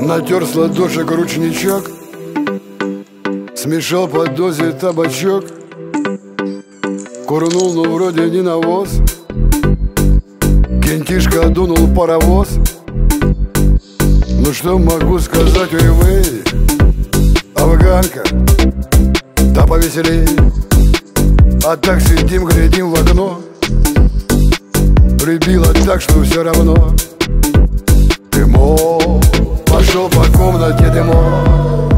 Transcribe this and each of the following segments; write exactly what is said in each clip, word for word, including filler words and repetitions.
Натер с ладошек ручничок, смешал под дозе табачок, курнул, ну вроде не навоз. Кентишка дунул паровоз. Ну что могу сказать, ой-вей, афганка, да повеселей. А так сидим, глядим в окно, прибило так, что все равно. Дымок, пошел по комнате дымок.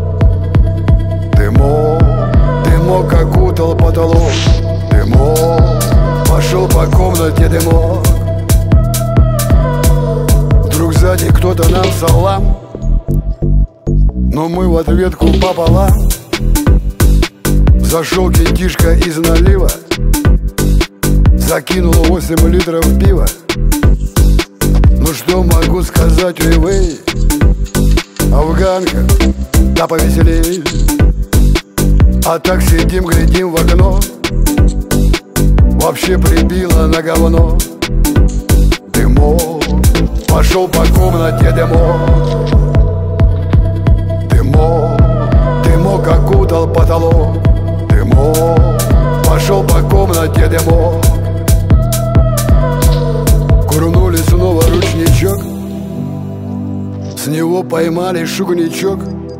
Дымок, дымок окутал потолок. Дымок, пошел по комнате дымок. Вдруг сзади кто-то нам салам, но мы в ответку пополам. Зашел кентишка из налива, закинул восемь литров пива. Ну что могу сказать, ой-вей, афганка, да повеселей. А так сидим, глядим в окно, вообще прибило на говно. Дымок, пошел по комнате дымок. Дымок, дымок окутал потолок. Дымок, пошел по комнате дымок. Курнули снова ручничок, с него поймали шугничок.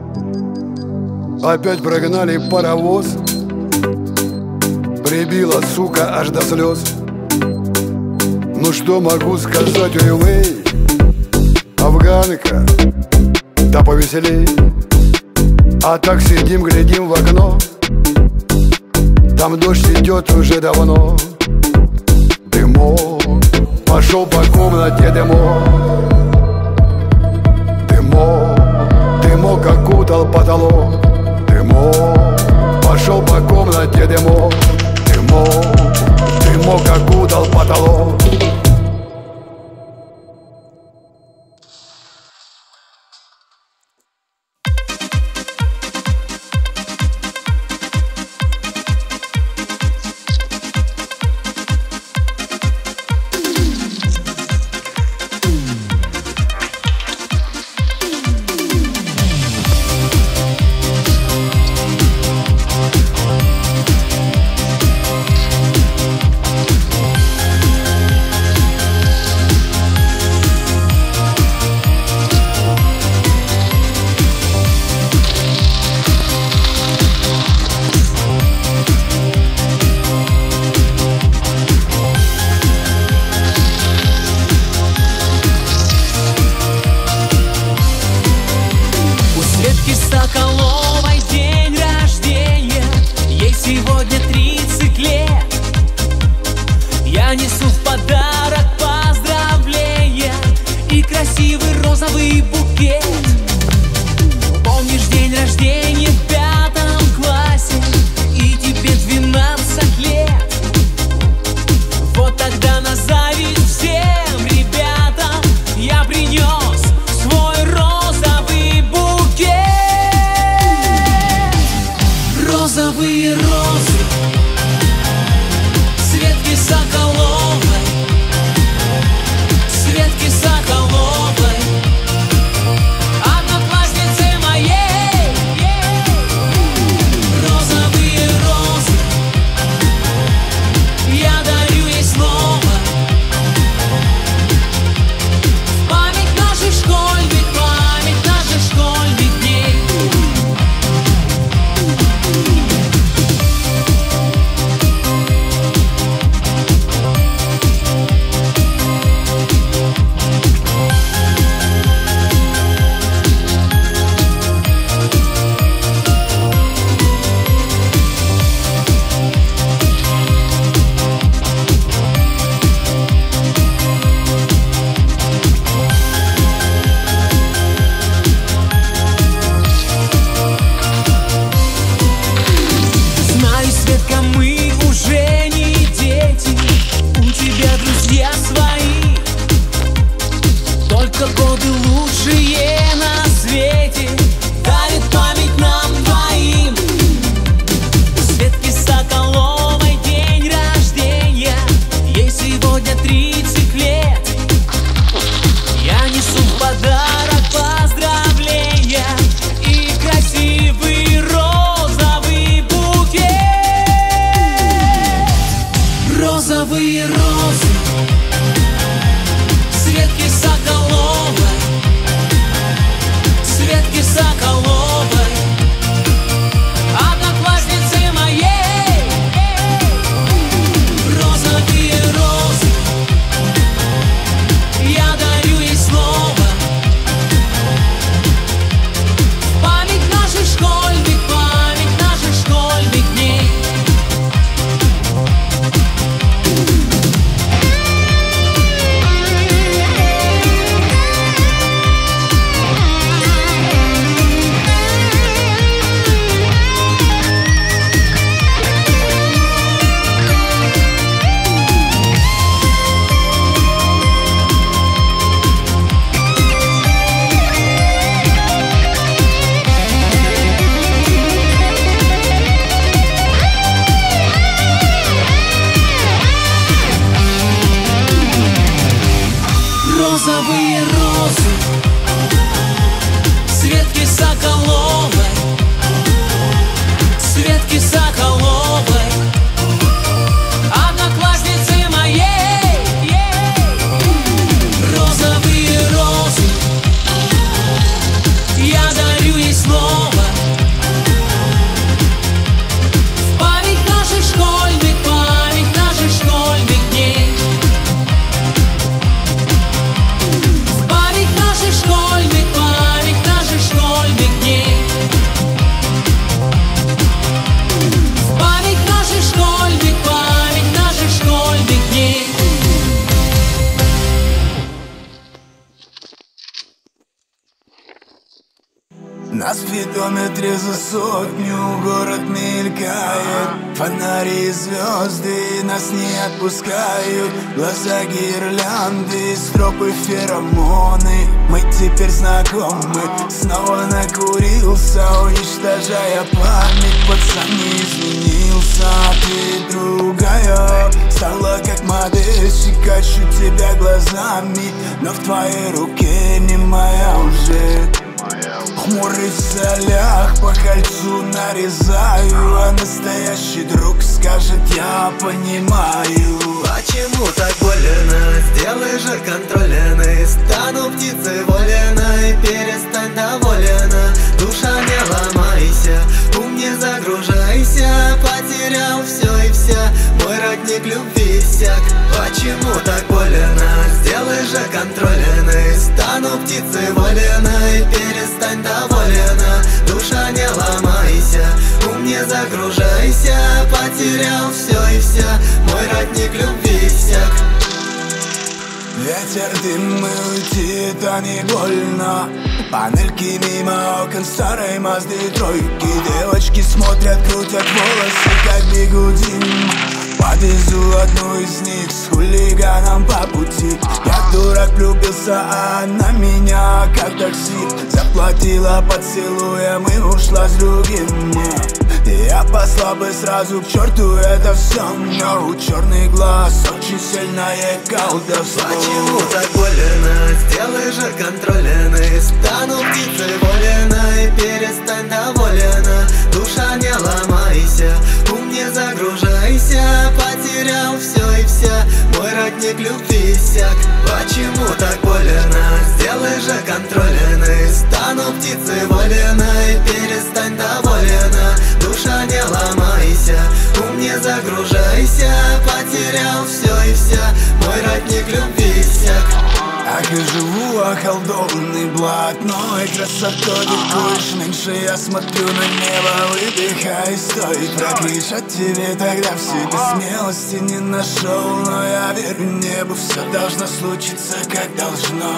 Опять прогнали паровоз, прибила, сука, аж до слез. Ну что могу сказать, ой-вей, афганка, да повеселей. А так сидим, глядим в окно, там дождь идет уже давно. Дымок, пошел по комнате дымок. Дымок, дымок окутал потолок. Дымок, пошел по комнате дымок. Дымок, дымок окутал потолок. Светки Соколовой, Розовые розы Светки Соколовой, Светки Соколовой, одноклассницы моей. Розовые розы я дарю ей снова, память наших школьных, память наших школьных дней. Розовые розы Светки Соколовой, Светки Соколовой, одноклассницы моей. Розовые розы я дарю ей снова, в память наших школьных, память наших школьных дней. Школьных, память наших школьных дней. В память наших школьных, память наших школьных дней. На спидометре за сотню город мелькает, фонари и звезды нас не отпускают. Глаза гирлянды, стропы феромоны, мы теперь знакомы. Снова накурился, уничтожая память. Пацан не изменился, а ты другая. Стала как модельщик, ищу тебя глазами, но в твоей руке не моя уже. Хмурый в солях, по кольцу нарезаю, а настоящий друг скажет: я понимаю. Почему так больно? Сделай же контрольный. Стану птицей воленой, перестань доволена. Душа, не ломайся, ум не загружайся. Потерял все и вся, мой родник любви иссяк. Почему так больно? Сделай же контрольный. Стану птицей воленой, перестань доволена. Душа, не ломайся, ум не загружайся. Потерял все и вся, мой родник любви иссяк. Ветер, дым, и уйти это не больно. Панельки мимо окон старой Мазды тройки. Девочки смотрят, крутят волосы, как бигуди. Подвезу одну из них с хулиганом по пути. Я дурак влюбился, а она меня как такси. Заплатила поцелуем и ушла с другим. Я послал бы сразу к черту это все, но у черный глаз очень сильное колдовство. Почему так больно? Сделай же контрольный. Стану птицей воленой, перестань доволена. Душа, не ломайся, ум не загружайся. Потерял все и вся, мой родник любви иссяк. Почему так больно? Сделай же контрольный. Стану птицей воленой, перестань доволена. Душа, не ломайся, ум не загружайся. Потерял все и вся, мой родник любви иссяк. Ах, и живу околдованный блатной красотой. Бегуешь меньше, я смотрю на небо, выдыхай, стой. Прокричать тебе тогда в себе смелости не нашел, но я верю небу, все должно случиться как должно.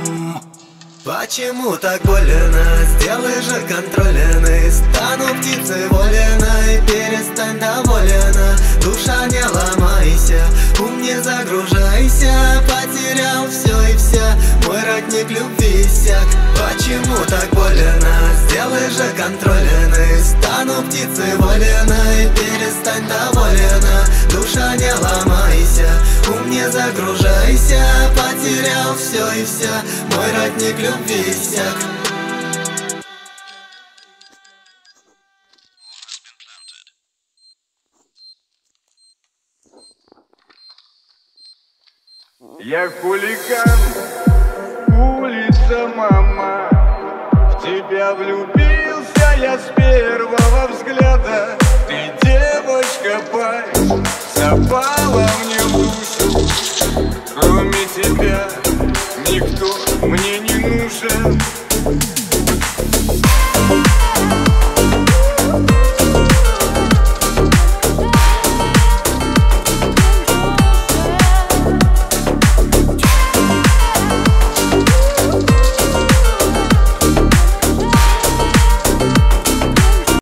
Почему так больно? Сделай же контрольный. Стану птицей воленой, перестань доволена. Душа, не ломайся, ум не загружайся. Потерял все и вся, мой родник любви иссяк. Почему так больно? Сделай же контрольный. Стану птицей воленой, перестань доволена. Душа, не ломайся, ум не загружайся. Потерял все и вся, мой родник любви иссяк. Я хулиган, улица, мама. В тебя влюбился я с первого взгляда. Ты, девочка, пай, запала мне.